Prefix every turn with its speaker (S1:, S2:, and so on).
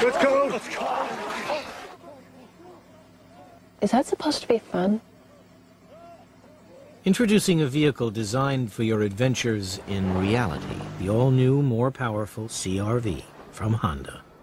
S1: Let's go! Let's go!
S2: Is that supposed to be fun?
S3: Introducing a vehicle designed for your adventures in reality. The all-new, more powerful CR-V from Honda.